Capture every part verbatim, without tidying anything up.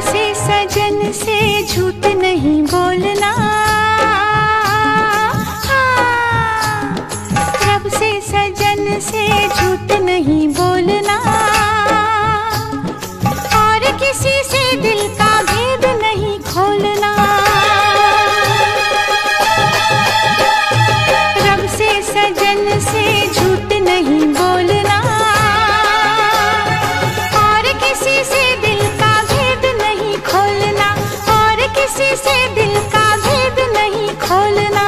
से सजन से झूठ नहीं बोलना, हाँ। रब से सजन से झूठ नहीं बोलना, और किसी से दिल का भेद नहीं खोलना। रब से सजन से झूठ नहीं बोलना, और किसी से दिल का भेद नहीं खोलना, और किसी से दिल का भेद नहीं खोलना।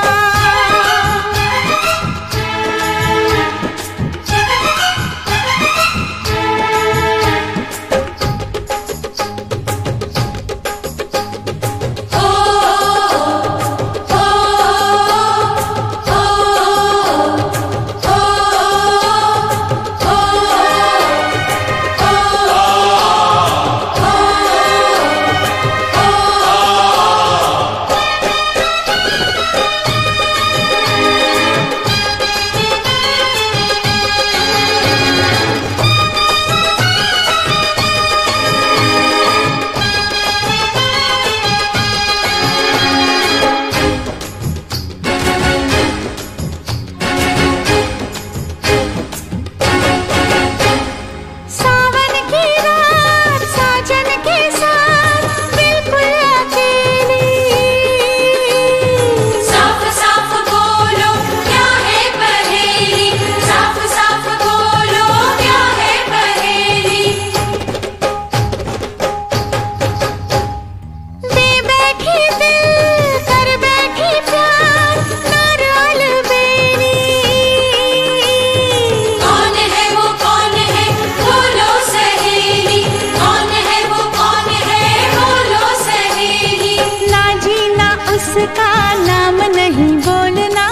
उसका नाम नहीं बोलना,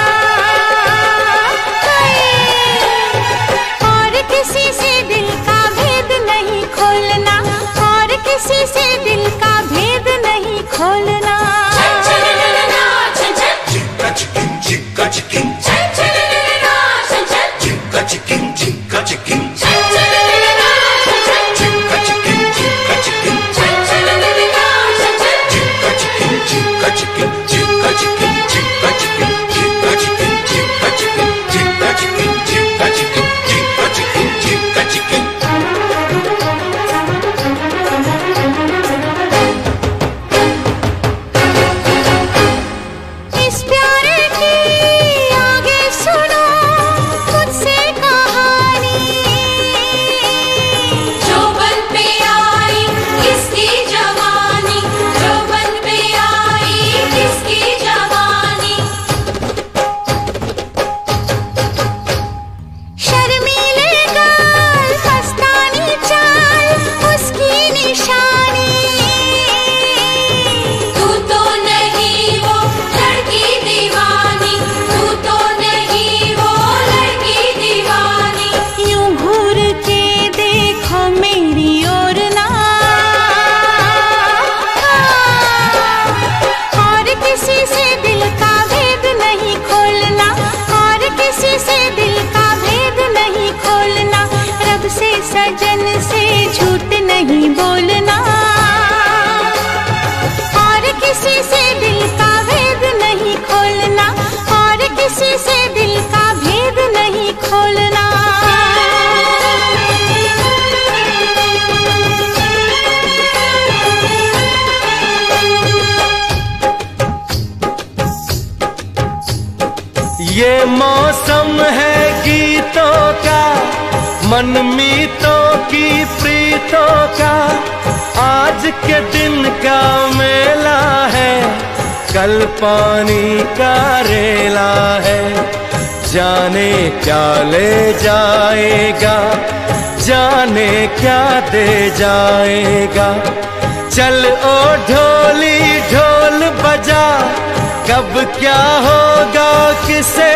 और किसी से दिल का भेद नहीं खोलना, और किसी से दिल का भेद नहीं खोलना। सजन से झूठ नहीं बोलना, और किसी से दिल का भेद नहीं खोलना, और किसी से दिल का भेद नहीं खोलना। ये मौसम है गीतों का, मनमीतों की प्रीतों का, आज के दिन का मेला है, कल पानी का रेला है। जाने क्या ले जाएगा, जाने क्या दे जाएगा। चल ओ ढोली ढोल बजा, कब क्या होगा किसे